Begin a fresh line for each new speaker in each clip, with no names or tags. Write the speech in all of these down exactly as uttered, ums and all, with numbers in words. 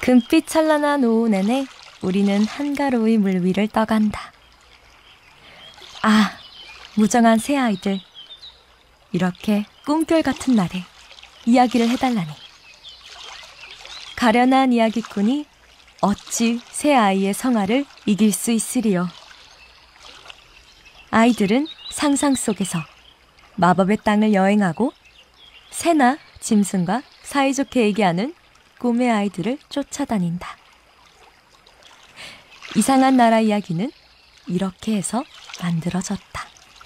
금빛 찬란한 오후 내내 우리는 한가로이 물 위를 떠간다. 아, 무정한 새 아이들. 이렇게 꿈결 같은 날에 이야기를 해달라니. 가련한 이야기꾼이 어찌 새 아이의 성화를 이길 수 있으리요. 아이들은 상상 속에서 마법의 땅을 여행하고 새나 짐승과 사이좋게 얘기하는 꿈의 아이들을 쫓아다닌다. 이상한 나라 이야기는 이렇게 해서 만들어졌다.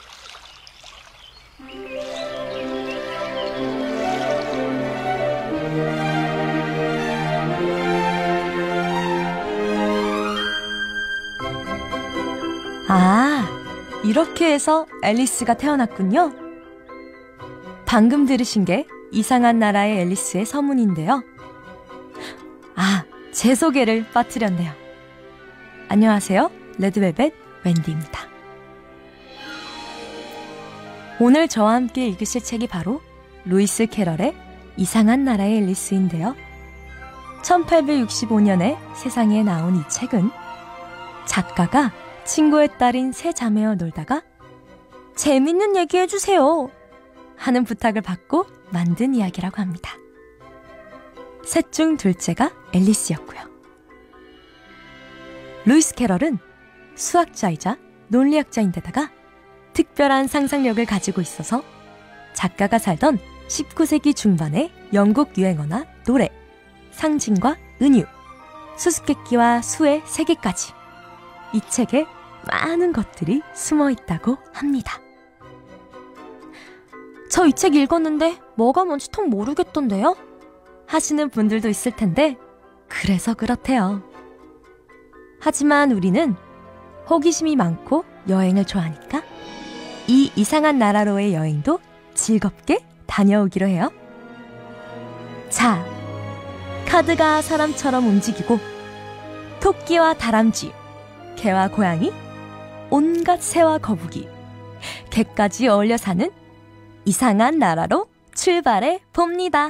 아, 이렇게 해서 앨리스가 태어났군요. 방금 들으신 게 이상한 나라의 앨리스의 서문인데요. 아, 제 소개를 빠뜨렸네요. 안녕하세요. 레드벨벳 웬디입니다. 오늘 저와 함께 읽으실 책이 바로 루이스 캐럴의 이상한 나라의 앨리스인데요. 천팔백육십오 년에 세상에 나온 이 책은 작가가 친구의 딸인 세 자매와 놀다가 재밌는 얘기 해주세요 하는 부탁을 받고 만든 이야기라고 합니다. 셋 중 둘째가 앨리스였고요. 루이스 캐럴은 수학자이자 논리학자인데다가 특별한 상상력을 가지고 있어서 작가가 살던 십구 세기 중반의 영국 유행어나 노래, 상징과 은유, 수수께끼와 수의 세계까지 이 책에 많은 것들이 숨어 있다고 합니다. 저 이 책 읽었는데 뭐가 뭔지 통 모르겠던데요? 하시는 분들도 있을 텐데 그래서 그렇대요. 하지만 우리는 호기심이 많고 여행을 좋아하니까 이 이상한 나라로의 여행도 즐겁게 다녀오기로 해요. 자, 카드가 사람처럼 움직이고 토끼와 다람쥐, 개와 고양이, 온갖 새와 거북이, 개까지 어울려 사는 이상한 나라로 출발해 봅니다.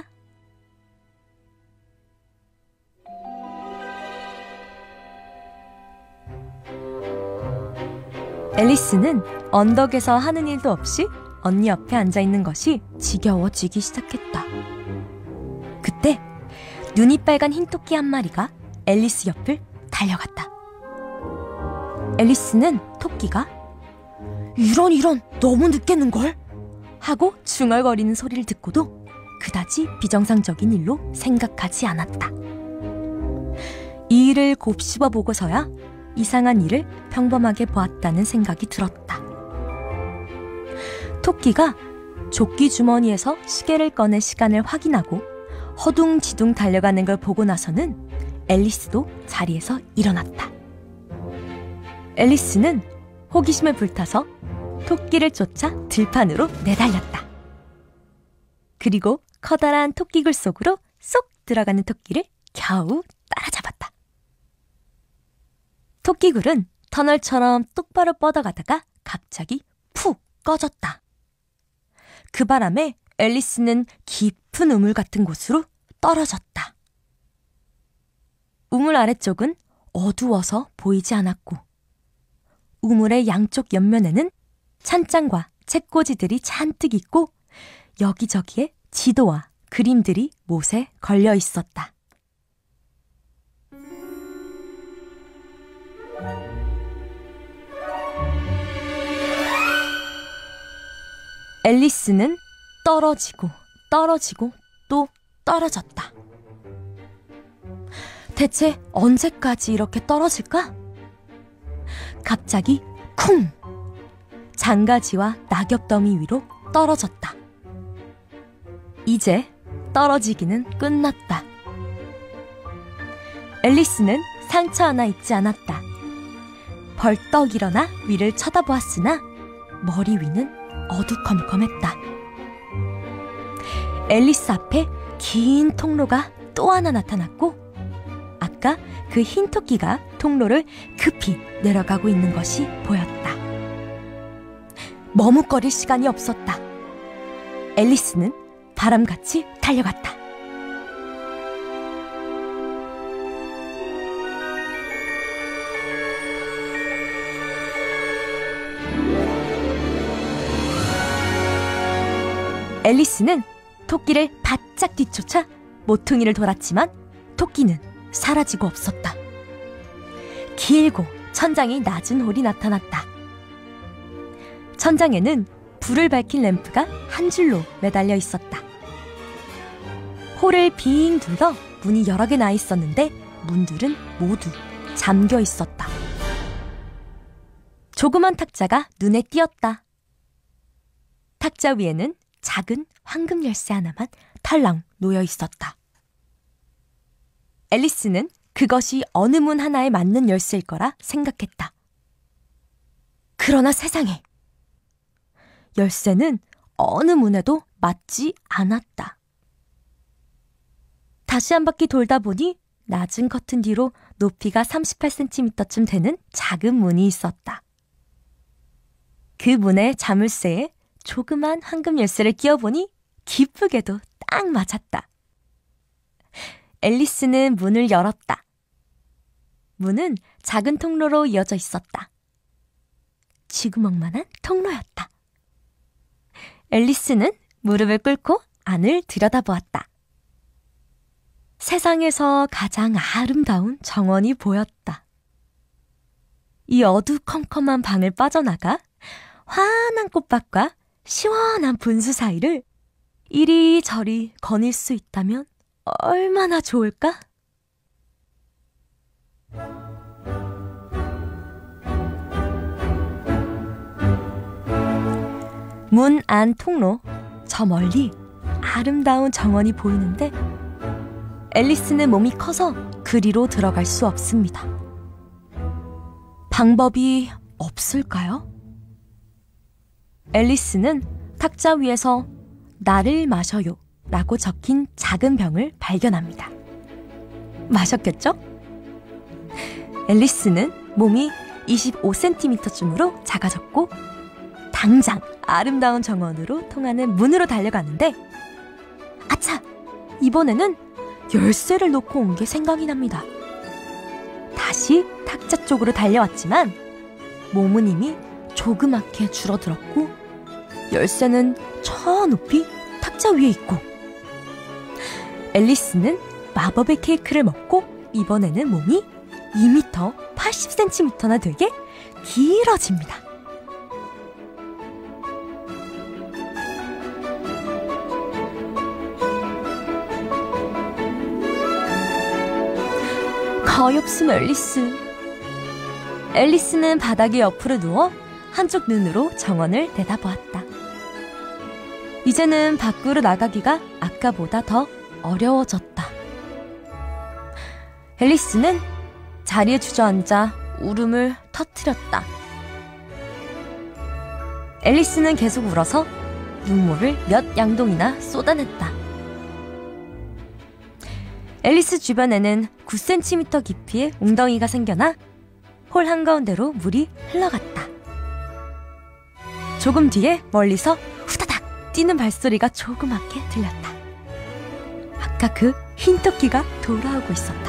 앨리스는 언덕에서 하는 일도 없이 언니 옆에 앉아있는 것이 지겨워지기 시작했다. 그때 눈이 빨간 흰토끼 한 마리가 앨리스 옆을 달려갔다. 앨리스는 토끼가 이런 이런 너무 늦겠는걸? 하고 중얼거리는 소리를 듣고도 그다지 비정상적인 일로 생각하지 않았다. 이 일을 곱씹어 보고서야 이상한 일을 평범하게 보았다는 생각이 들었다. 토끼가 조끼 주머니에서 시계를 꺼내 시간을 확인하고 허둥지둥 달려가는 걸 보고 나서는 앨리스도 자리에서 일어났다. 앨리스는 호기심에 불타서 토끼를 쫓아 들판으로 내달렸다. 그리고 커다란 토끼굴 속으로 쏙 들어가는 토끼를 겨우 따라잡았다. 토끼굴은 터널처럼 똑바로 뻗어가다가 갑자기 푹 꺼졌다. 그 바람에 앨리스는 깊은 우물 같은 곳으로 떨어졌다. 우물 아래쪽은 어두워서 보이지 않았고 우물의 양쪽 옆면에는 찬장과 책꽂이들이 잔뜩 있고 여기저기에 지도와 그림들이 못에 걸려 있었다. 앨리스는 떨어지고 떨어지고 또 떨어졌다. 대체 언제까지 이렇게 떨어질까? 갑자기 쿵! 장가지와 낙엽더미 위로 떨어졌다. 이제 떨어지기는 끝났다. 앨리스는 상처 하나 입지 않았다. 벌떡 일어나 위를 쳐다보았으나 머리 위는 어두컴컴했다. 앨리스 앞에 긴 통로가 또 하나 나타났고 아까 그 흰 토끼가 통로를 급히 내려가고 있는 것이 보였다. 머뭇거릴 시간이 없었다. 앨리스는 바람같이 달려갔다. 앨리스는 토끼를 바짝 뒤쫓아 모퉁이를 돌았지만 토끼는 사라지고 없었다. 길고 천장이 낮은 홀이 나타났다. 천장에는 불을 밝힌 램프가 한 줄로 매달려 있었다. 홀을 빙 둘러 문이 여러 개 나 있었는데 문들은 모두 잠겨 있었다. 조그만 탁자가 눈에 띄었다. 탁자 위에는 작은 황금 열쇠 하나만 털랑 놓여 있었다. 앨리스는 그것이 어느 문 하나에 맞는 열쇠일 거라 생각했다. 그러나 세상에! 열쇠는 어느 문에도 맞지 않았다. 다시 한 바퀴 돌다 보니 낮은 커튼 뒤로 높이가 삼십팔 센티미터쯤 되는 작은 문이 있었다. 그 문에 자물쇠에 조그만 황금 열쇠를 끼워보니 기쁘게도 딱 맞았다. 앨리스는 문을 열었다. 문은 작은 통로로 이어져 있었다. 쥐구멍만한 통로였다. 앨리스는 무릎을 꿇고 안을 들여다보았다. 세상에서 가장 아름다운 정원이 보였다. 이 어두컴컴한 방을 빠져나가 환한 꽃밭과 시원한 분수 사이를 이리저리 거닐 수 있다면 얼마나 좋을까? 문 안 통로, 저 멀리 아름다운 정원이 보이는데 앨리스는 몸이 커서 그리로 들어갈 수 없습니다. 방법이 없을까요? 앨리스는 탁자 위에서 나를 마셔요 라고 적힌 작은 병을 발견합니다. 마셨겠죠? 앨리스는 몸이 이십오 센티미터쯤으로 작아졌고 당장 아름다운 정원으로 통하는 문으로 달려가는데 아차! 이번에는 열쇠를 놓고 온 게 생각이 납니다. 다시 탁자 쪽으로 달려왔지만 몸은 이미 조그맣게 줄어들었고 열쇠는 저 높이 탁자 위에 있고 앨리스는 마법의 케이크를 먹고 이번에는 몸이 이 미터 팔십 센티미터나 되게 길어집니다. 어이없음 앨리스. 앨리스는 바닥에 옆으로 누워 한쪽 눈으로 정원을 내다보았다. 이제는 밖으로 나가기가 아까보다 더 어려워졌다. 앨리스는 자리에 주저앉아 울음을 터뜨렸다. 앨리스는 계속 울어서 눈물을 몇 양동이나 쏟아냈다. 앨리스 주변에는 구 센티미터 깊이의 웅덩이가 생겨나 홀 한가운데로 물이 흘러갔다. 조금 뒤에 멀리서 후다닥 뛰는 발소리가 조그맣게 들렸다. 아까 그 흰 토끼가 돌아오고 있었다.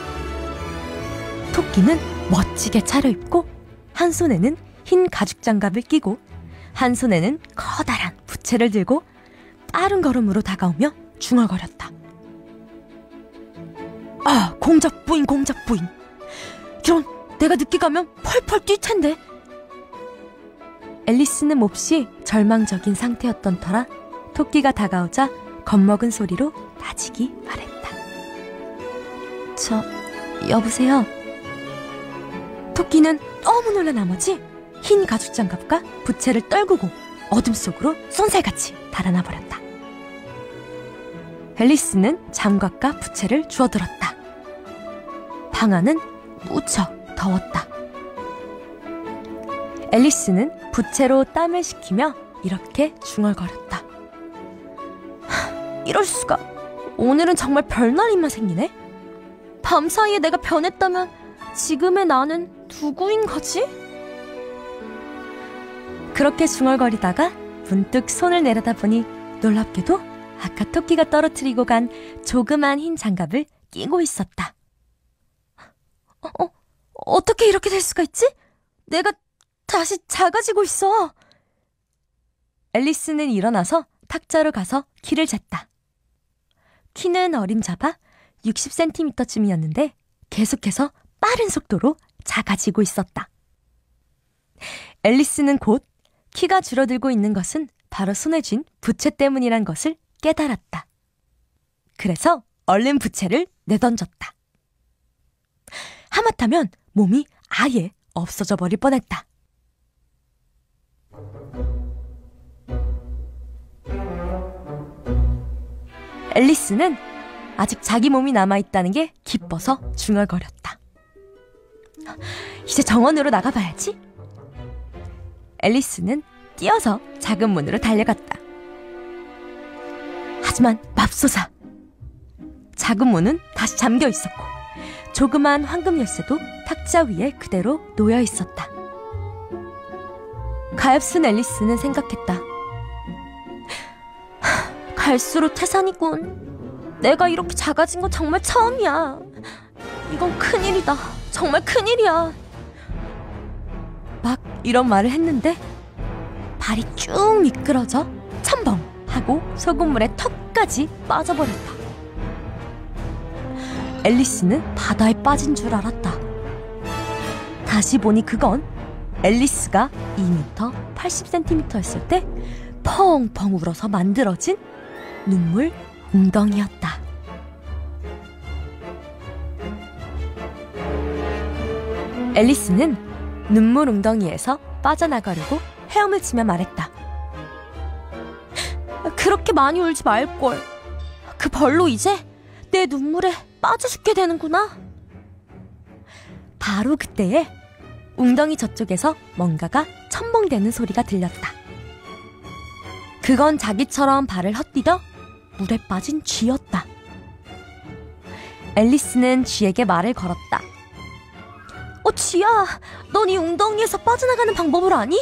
토끼는 멋지게 차려입고 한 손에는 흰 가죽 장갑을 끼고 한 손에는 커다란 부채를 들고 빠른 걸음으로 다가오며 중얼거렸다. 아, 공작 부인, 공작 부인. 이런, 내가 늦게 가면 펄펄 뛸 텐데. 앨리스는 몹시 절망적인 상태였던 터라 토끼가 다가오자 겁먹은 소리로 나지기 말했다. 저, 여보세요? 토끼는 너무 놀란 나머지 흰 가죽 장갑과 부채를 떨구고 어둠 속으로 쏜살같이 달아나 버렸다. 앨리스는 장갑과 부채를 주워들었다. 방 안은 무척 더웠다. 앨리스는 부채로 땀을 식히며 이렇게 중얼거렸다. 이럴 수가. 오늘은 정말 별날이만 생기네. 밤사이에 내가 변했다면 지금의 나는 누구인 거지? 그렇게 중얼거리다가 문득 손을 내려다보니 놀랍게도 아까 토끼가 떨어뜨리고 간 조그만 흰 장갑을 끼고 있었다. 어, 어, 어떻게 이렇게 될 수가 있지? 내가 다시 작아지고 있어. 앨리스는 일어나서 탁자로 가서 키를 쟀다. 키는 어림잡아 육십 센티미터쯤이었는데 계속해서 빠른 속도로 작아지고 있었다. 앨리스는 곧 키가 줄어들고 있는 것은 바로 손에 쥔 부채 때문이란 것을 깨달았다. 그래서 얼른 부채를 내던졌다. 하마터면 몸이 아예 없어져 버릴 뻔했다. 앨리스는 아직 자기 몸이 남아있다는 게 기뻐서 중얼거렸다. 이제 정원으로 나가봐야지. 앨리스는 뛰어서 작은 문으로 달려갔다. 하지만 맙소사! 작은 문은 다시 잠겨 있었고 조그만 황금 열쇠도 탁자 위에 그대로 놓여 있었다. 가엾은 앨리스는 생각했다. 갈수록 태산이군. 내가 이렇게 작아진 건 정말 처음이야. 이건 큰일이다. 정말 큰일이야. 막 이런 말을 했는데 발이 쭉 미끄러져 첨벙 하고 소금물에 턱까지 빠져버렸다. 앨리스는 바다에 빠진 줄 알았다. 다시 보니 그건 앨리스가 이 미터 팔십 센티미터였을 때 펑펑 울어서 만들어진 눈물 웅덩이였다. 앨리스는 눈물 웅덩이에서 빠져나가려고 헤엄을 치며 말했다. 그렇게 많이 울지 말걸. 그 벌로 이제 내 눈물에 빠져 죽게 되는구나. 바로 그때에 웅덩이 저쪽에서 뭔가가 첨벙대는 소리가 들렸다. 그건 자기처럼 발을 헛디뎌 물에 빠진 쥐였다. 앨리스는 쥐에게 말을 걸었다. 어, 쥐야, 넌 이 웅덩이에서 빠져나가는 방법을 아니?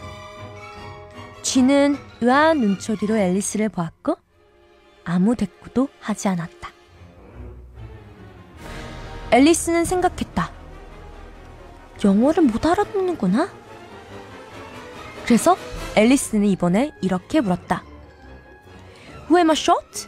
쥐는 의아한 눈초리로 앨리스를 보았고 아무 대꾸도 하지 않았다. 앨리스는 생각했다. 영어를 못 알아듣는구나. 그래서 앨리스는 이번에 이렇게 물었다. Who am I short?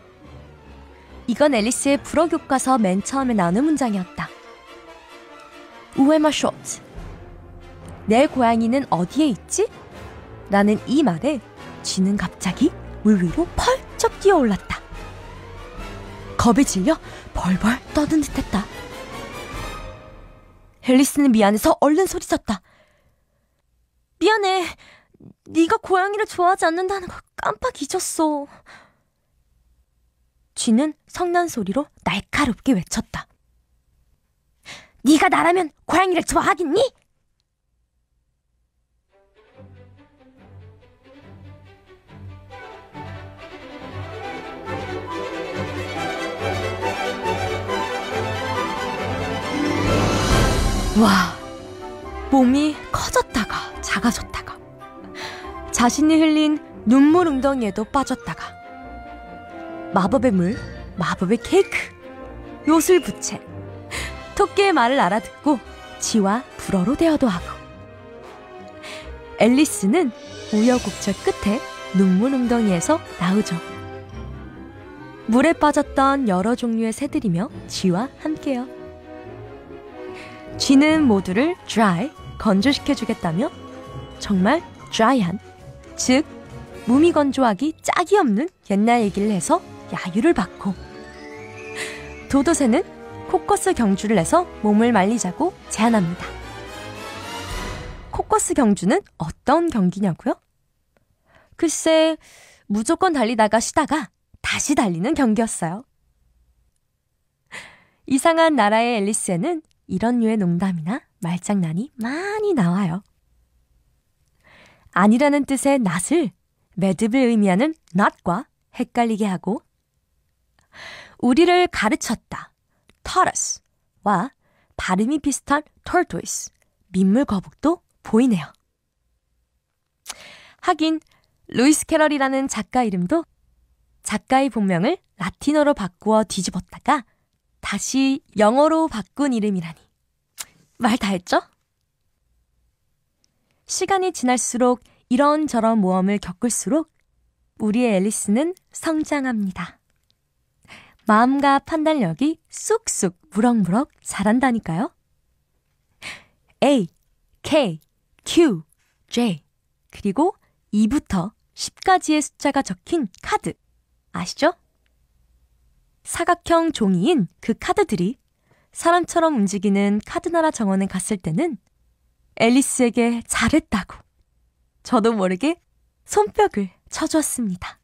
이건 앨리스의 불어 교과서 맨 처음에 나오는 문장이었다. Who am I short? 내 고양이는 어디에 있지? 라는 이 말에 쥐는 갑자기 물 위로 펄쩍 뛰어올랐다. 겁에 질려 벌벌 떠든 듯했다. 앨리스는 미안해서 얼른 소리쳤다. 미안해. 네가 고양이를 좋아하지 않는다는 걸 깜빡 잊었어. 쥐는 성난 소리로 날카롭게 외쳤다. 네가 나라면 고양이를 좋아하겠니? 와, 몸이 커졌다가 작아졌다가 자신이 흘린 눈물 웅덩이에도 빠졌다가 마법의 물, 마법의 케이크, 요술 부채, 토끼의 말을 알아듣고 쥐와 불어로 대화도 하고 앨리스는 우여곡절 끝에 눈물 웅덩이에서 나오죠. 물에 빠졌던 여러 종류의 새들이며 쥐와 함께요. 쥐는 모두를 dry, 건조시켜주겠다며 정말 dry한, 즉 몸이 건조하기 짝이 없는 옛날 얘기를 해서 야유를 받고 도도새는 코커스 경주를 내서 몸을 말리자고 제안합니다. 코커스 경주는 어떤 경기냐고요? 글쎄, 무조건 달리다가 쉬다가 다시 달리는 경기였어요. 이상한 나라의 앨리스에는 이런 류의 농담이나 말장난이 많이 나와요. 아니라는 뜻의 not을 매듭을 의미하는 not과 헷갈리게 하고 우리를 가르쳤다, taught us와 발음이 비슷한 tortoise, 민물거북도 보이네요. 하긴 루이스 캐럴이라는 작가 이름도 작가의 본명을 라틴어로 바꾸어 뒤집었다가 다시 영어로 바꾼 이름이라니. 말 다 했죠? 시간이 지날수록 이런저런 모험을 겪을수록 우리의 앨리스는 성장합니다. 마음과 판단력이 쑥쑥 무럭무럭 자란다니까요. A, K, Q, J 그리고 이부터 십까지의 숫자가 적힌 카드 아시죠? 사각형 종이인 그 카드들이 사람처럼 움직이는 카드나라 정원에 갔을 때는 앨리스에게 잘했다고 저도 모르게 손뼉을 쳐주었습니다.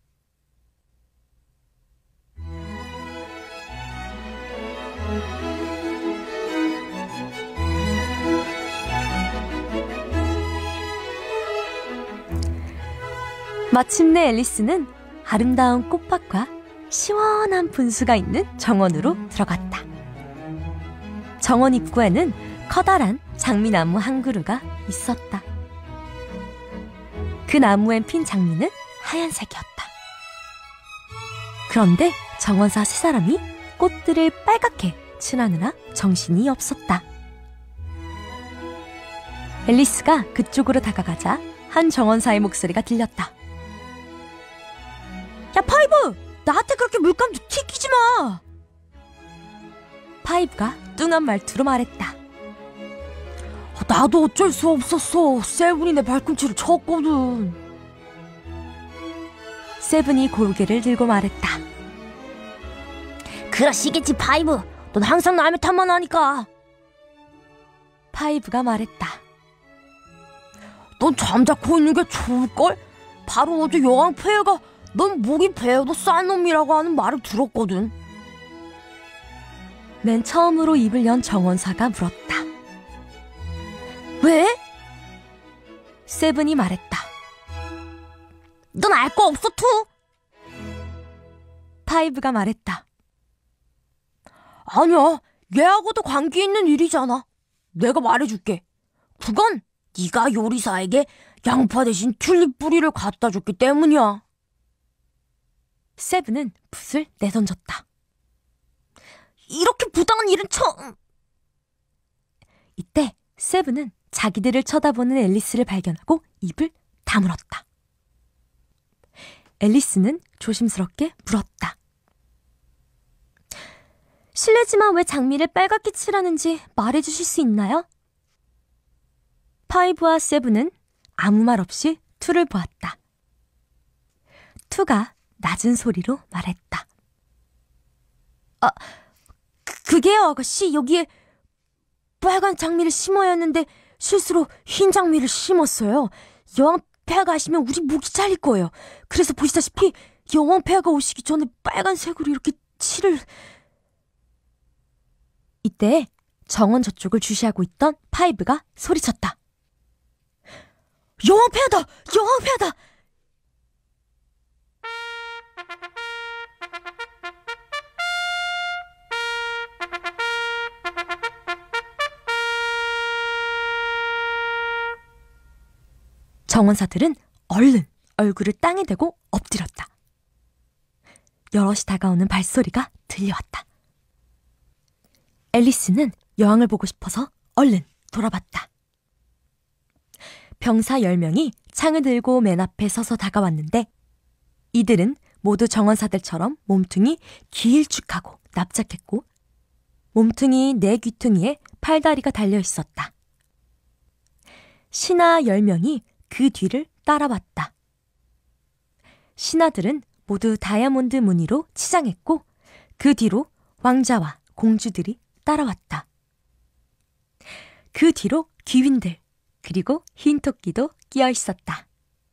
마침내 앨리스는 아름다운 꽃밭과 시원한 분수가 있는 정원으로 들어갔다. 정원 입구에는 커다란 장미나무 한 그루가 있었다. 그 나무엔 핀 장미는 하얀색이었다. 그런데 정원사 세 사람이 꽃들을 빨갛게 칠하느라 정신이 없었다. 앨리스가 그쪽으로 다가가자 한 정원사의 목소리가 들렸다. 야, 파이브! 나한테 그렇게 물감 튀기지 마! 파이브가 뚱한 말투로 말했다. 나도 어쩔 수 없었어. 세븐이 내 발꿈치를 쳤거든. 세븐이 고개를 들고 말했다. 그러시겠지, 파이브. 넌 항상 남의 탓만 하니까. 파이브가 말했다. 넌 잠자코 있는 게 좋을걸? 바로 어제 여왕폐하가 넌 목이 베어도 싼 놈이라고 하는 말을 들었거든. 맨 처음으로 입을 연 정원사가 물었다. 왜? 세븐이 말했다. 넌 알 거 없어, 투? 파이브가 말했다. 아니야, 얘하고도 관계 있는 일이잖아. 내가 말해줄게. 그건 네가 요리사에게 양파 대신 튤립 뿌리를 갖다 줬기 때문이야. 세븐은 붓을 내던졌다. 이렇게 부당한 일은 처음... 이때 세븐은 자기들을 쳐다보는 앨리스를 발견하고 입을 다물었다. 앨리스는 조심스럽게 물었다. 실례지만 왜 장미를 빨갛게 칠하는지 말해주실 수 있나요? 파이브와 세븐은 아무 말 없이 투를 보았다. 투가 낮은 소리로 말했다. 아, 그, 그게요, 아가씨. 여기에 빨간 장미를 심어야 했는데 실수로 흰 장미를 심었어요. 여왕폐하가 아시면 우리 목이 잘릴 거예요. 그래서 보시다시피 여왕폐하가 오시기 전에 빨간색으로 이렇게 칠을... 이때 정원 저쪽을 주시하고 있던 파이브가 소리쳤다. 여왕폐하다! 여왕폐하다! 정원사들은 얼른 얼굴을 땅에 대고 엎드렸다. 여럿이 다가오는 발소리가 들려왔다. 앨리스는 여왕을 보고 싶어서 얼른 돌아봤다. 병사 열 명이 창을 들고 맨 앞에 서서 다가왔는데 이들은 모두 정원사들처럼 몸뚱이 길쭉하고 납작했고 몸뚱이 네 귀퉁이에 팔다리가 달려 있었다. 신하 열 명이 그 뒤를 따라왔다. 신하들은 모두 다이아몬드 무늬로 치장했고 그 뒤로 왕자와 공주들이 따라왔다. 그 뒤로 귀빈들 그리고 흰 토끼도 끼어 있었다.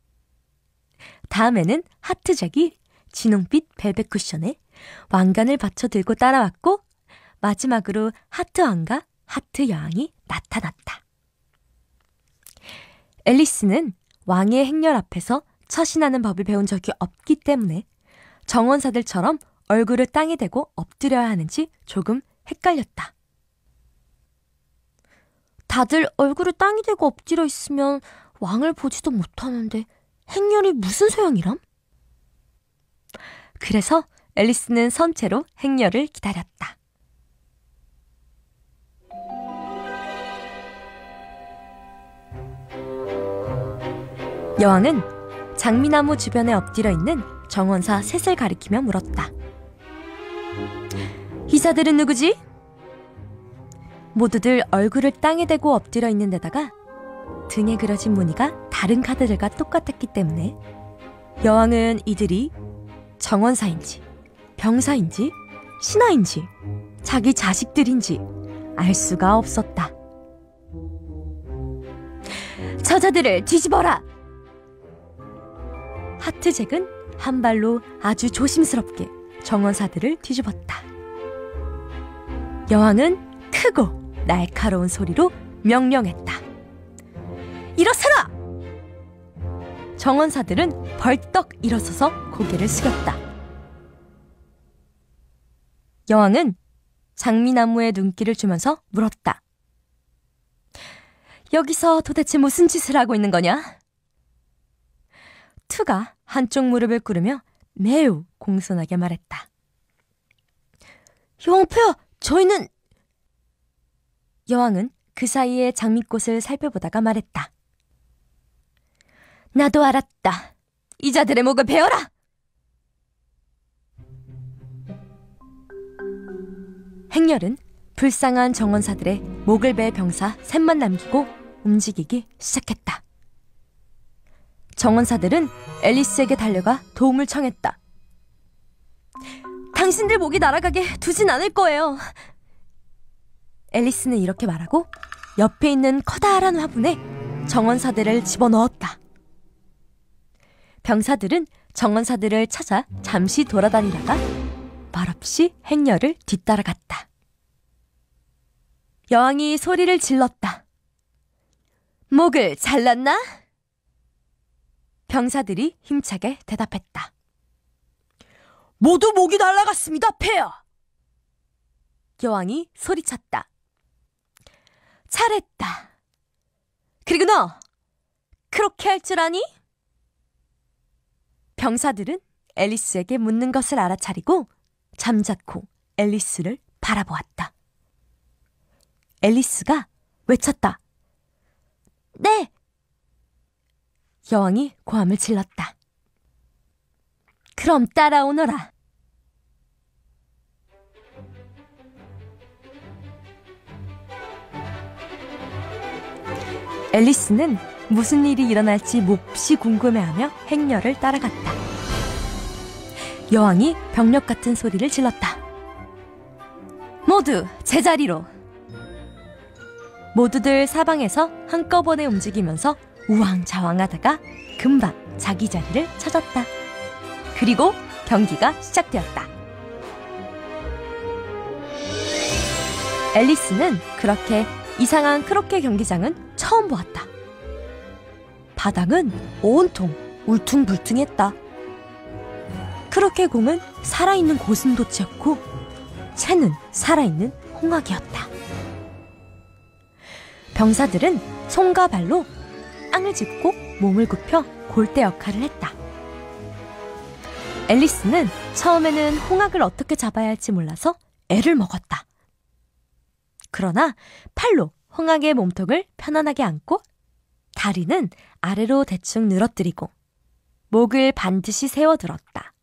다음에는 하트잭이 진홍빛 벨벳 쿠션에 왕관을 받쳐 들고 따라왔고 마지막으로 하트왕과 하트 여왕이 나타났다. 앨리스는 왕의 행렬 앞에서 처신하는 법을 배운 적이 없기 때문에 정원사들처럼 얼굴을 땅에 대고 엎드려야 하는지 조금 헷갈렸다. 다들 얼굴을 땅에 대고 엎드려 있으면 왕을 보지도 못하는데 행렬이 무슨 소용이람? 그래서 앨리스는 선체로 행렬을 기다렸다. 여왕은 장미나무 주변에 엎드려 있는 정원사 셋을 가리키며 물었다. 이 자들은 누구지? 모두들 얼굴을 땅에 대고 엎드려 있는 데다가 등에 그려진 무늬가 다른 카드들과 똑같았기 때문에 여왕은 이들이 정원사인지 병사인지 신하인지 자기 자식들인지 알 수가 없었다. 저자들을 뒤집어라! 하트잭은 한 발로 아주 조심스럽게 정원사들을 뒤집었다. 여왕은 크고 날카로운 소리로 명령했다. 일어서라! 정원사들은 벌떡 일어서서 고개를 숙였다. 여왕은 장미나무에 눈길을 주면서 물었다. 여기서 도대체 무슨 짓을 하고 있는 거냐? 투가 한쪽 무릎을 꿇으며 매우 공손하게 말했다. 여왕폐하, 저희는... 여왕은 그 사이에 장미꽃을 살펴보다가 말했다. 나도 알았다. 이 자들의 목을 베어라! 행렬은 불쌍한 정원사들의 목을 벨 병사 셋만 남기고 움직이기 시작했다. 정원사들은 앨리스에게 달려가 도움을 청했다. 당신들 목이 날아가게 두진 않을 거예요. 앨리스는 이렇게 말하고 옆에 있는 커다란 화분에 정원사들을 집어넣었다. 병사들은 정원사들을 찾아 잠시 돌아다니다가 말없이 행렬을 뒤따라갔다. 여왕이 소리를 질렀다. 목을 잘랐나? 병사들이 힘차게 대답했다. 모두 목이 날아갔습니다, 폐하! 여왕이 소리쳤다. 잘했다. 그리고 너, 그렇게 할 줄 아니? 병사들은 앨리스에게 묻는 것을 알아차리고 잠자코 앨리스를 바라보았다. 앨리스가 외쳤다. 네! 여왕이 고함을 질렀다. 그럼 따라오너라. 앨리스는 무슨 일이 일어날지 몹시 궁금해하며 행렬을 따라갔다. 여왕이 병력 같은 소리를 질렀다. 모두 제자리로. 모두들 사방에서 한꺼번에 움직이면서 우왕좌왕하다가 금방 자기 자리를 찾았다. 그리고 경기가 시작되었다. 앨리스는 그렇게 이상한 크로켓 경기장은 처음 보았다. 바닥은 온통 울퉁불퉁했다. 크로켓 공은 살아있는 고슴도치였고 채는 살아있는 홍학이었다. 병사들은 손과 발로 땅을 짚고 몸을 굽혀 골대 역할을 했다. 앨리스는 처음에는 홍학을 어떻게 잡아야 할지 몰라서 애를 먹었다. 그러나 팔로 홍학의 몸통을 편안하게 안고 다리는 아래로 대충 늘어뜨리고 목을 반드시 세워들었다.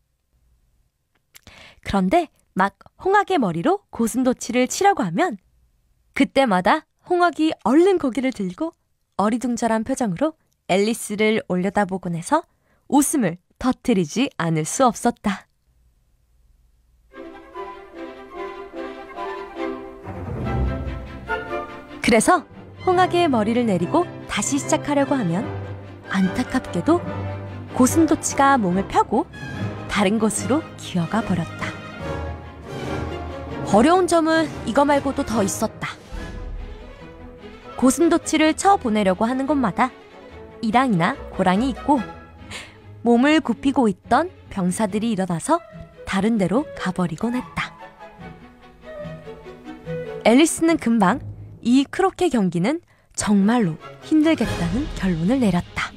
그런데 막 홍학의 머리로 고슴도치를 치려고 하면 그때마다 홍학이 얼른 고개를 들고 어리둥절한 표정으로 앨리스를 올려다보곤 해서 웃음을 터뜨리지 않을 수 없었다. 그래서 홍학의 머리를 내리고 다시 시작하려고 하면 안타깝게도 고슴도치가 몸을 펴고 다른 곳으로 기어가 버렸다. 어려운 점은 이거 말고도 더 있었다. 고슴도치를 쳐보내려고 하는 곳마다 이랑이나 고랑이 있고 몸을 굽히고 있던 병사들이 일어나서 다른 데로 가버리곤 했다. 앨리스는 금방 이 크로켓 경기는 정말로 힘들겠다는 결론을 내렸다.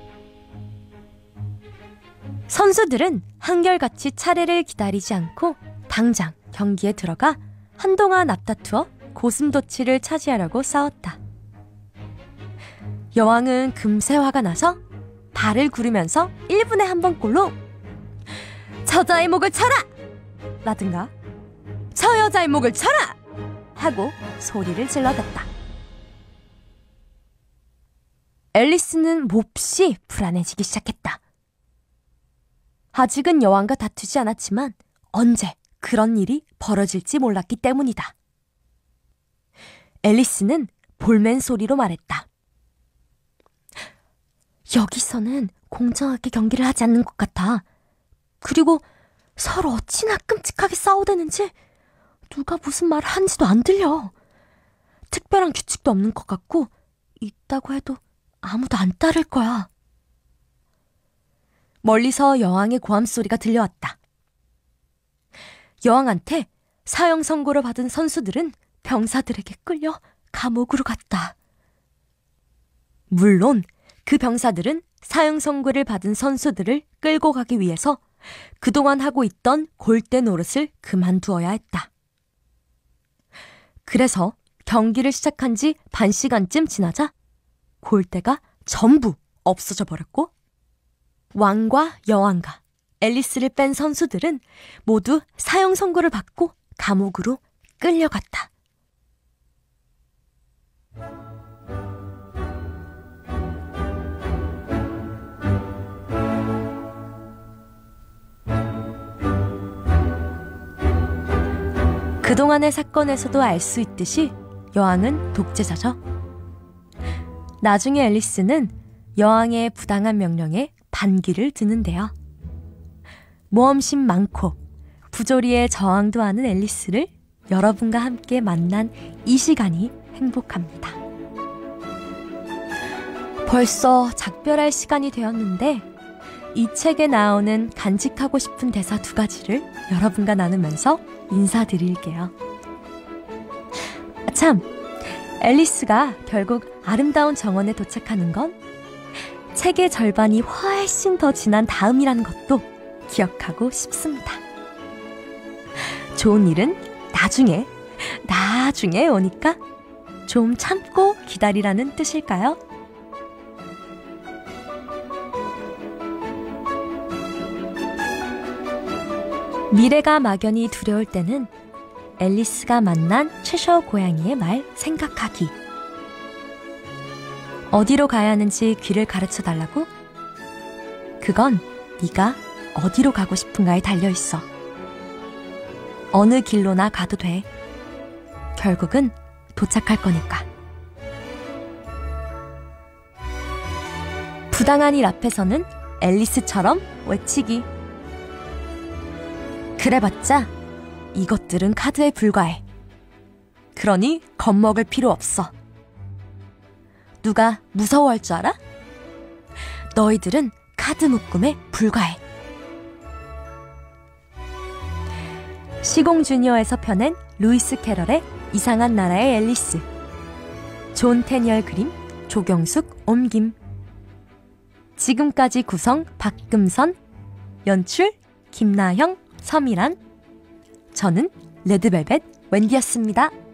선수들은 한결같이 차례를 기다리지 않고 당장 경기에 들어가 한동안 앞다투어 고슴도치를 차지하려고 싸웠다. 여왕은 금세 화가 나서 발을 구르면서 일 분에 한 번꼴로 저자의 목을 쳐라! 라든가 저 여자의 목을 쳐라! 하고 소리를 질러댔다. 앨리스는 몹시 불안해지기 시작했다. 아직은 여왕과 다투지 않았지만 언제 그런 일이 벌어질지 몰랐기 때문이다. 앨리스는 볼멘 소리로 말했다. 여기서는 공정하게 경기를 하지 않는 것 같아. 그리고 서로 어찌나 끔찍하게 싸우대는지 누가 무슨 말을 하는지도 안 들려. 특별한 규칙도 없는 것 같고 있다고 해도 아무도 안 따를 거야. 멀리서 여왕의 고함 소리가 들려왔다. 여왕한테 사형 선고를 받은 선수들은 병사들에게 끌려 감옥으로 갔다. 물론 그 병사들은 사형 선고를 받은 선수들을 끌고 가기 위해서 그동안 하고 있던 골대 노릇을 그만두어야 했다. 그래서 경기를 시작한 지 반 시간쯤 지나자 골대가 전부 없어져 버렸고 왕과 여왕과 앨리스를 뺀 선수들은 모두 사형 선고를 받고 감옥으로 끌려갔다. 그동안의 사건에서도 알 수 있듯이 여왕은 독재자죠. 나중에 앨리스는 여왕의 부당한 명령에 반기를 드는데요. 모험심 많고 부조리에 저항도 하는 앨리스를 여러분과 함께 만난 이 시간이 행복합니다. 벌써 작별할 시간이 되었는데 이 책에 나오는 간직하고 싶은 대사 두 가지를 여러분과 나누면서 인사드릴게요. 참, 앨리스가 결국 아름다운 정원에 도착하는 건 책의 절반이 훨씬 더 지난 다음이라는 것도 기억하고 싶습니다. 좋은 일은 나중에, 나중에 오니까 좀 참고 기다리라는 뜻일까요? 미래가 막연히 두려울 때는 앨리스가 만난 최셔 고양이의 말 생각하기. 어디로 가야 하는지 길을 가르쳐 달라고? 그건 네가 어디로 가고 싶은가에 달려있어. 어느 길로나 가도 돼. 결국은 도착할 거니까. 부당한 일 앞에서는 앨리스처럼 외치기. 그래봤자 이것들은 카드에 불과해. 그러니 겁먹을 필요 없어. 누가 무서워할 줄 알아? 너희들은 카드 묶음에 불과해. 시공 주니어에서 펴낸 루이스 캐럴의 이상한 나라의 앨리스. 존 태니얼 그림, 조경숙 옮김. 지금까지 구성 박금선, 연출 김나형, 서미란. 저는 레드벨벳 웬디였습니다.